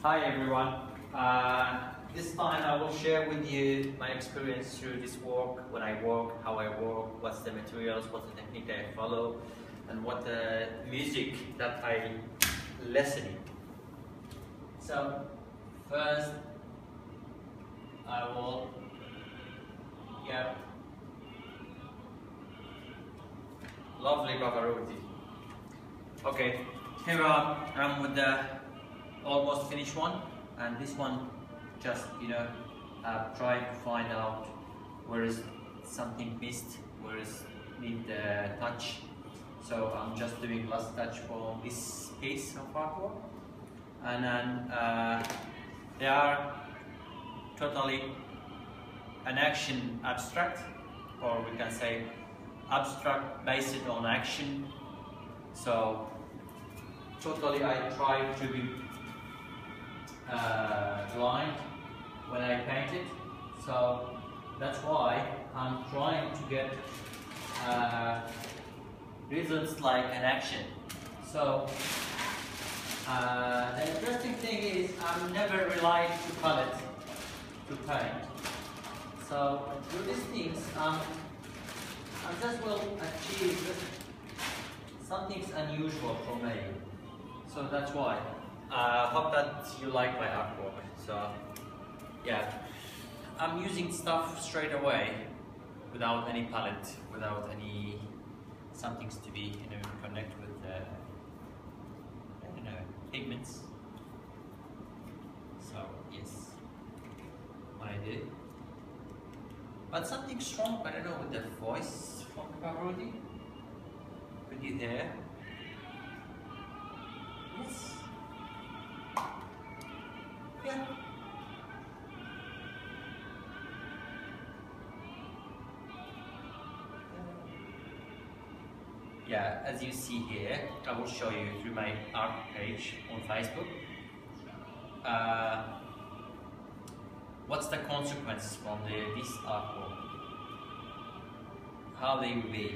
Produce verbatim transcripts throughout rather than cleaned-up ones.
Hi everyone. Uh, this time I will share with you my experience through this work, when I work, how I work, what's the materials, what's the technique that I follow, and what the music that I listen in. So first I will get lovely Pavarotti. Okay, here I am with the almost finished one, and this one just, you know, uh, try to find out where is something missed, where is need the touch. So I'm just doing last touch for this piece of artwork, and then uh, they are totally an action abstract, or we can say abstract based on action. So totally I try to be uh, blind when I paint it, so that's why I'm trying to get uh, results like an action. So uh, the interesting thing is I'm never relied to palette to paint. So through these things um, I just will achieve something's unusual for me. So that's why. I uh, hope that you like my artwork. So yeah, I'm using stuff straight away without any palette, without any somethings to be, you know, connect with the, I don't know, pigments. So yes, what I did. But something strong, I don't know, with the voice from Pavarotti. Could you hear? Yes. Yeah. Yeah, as you see here, I will show you through my art page on Facebook. Uh, what's the consequences from the, this artwork? How they will be,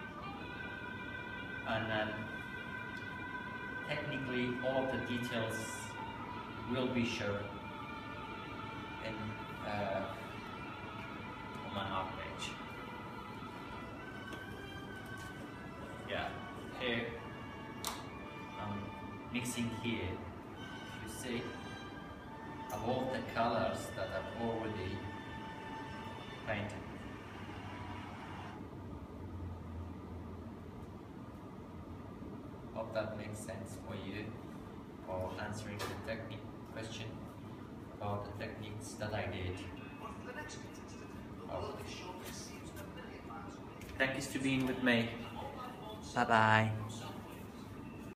and then technically all of the details will be shown in uh, on my art page. Yeah, here I'm mixing here. You see, of all the colors that I've already painted. Hope that makes sense for you, or answering the technique question about the techniques that I did. Oh. Thank you for being with me. Bye bye.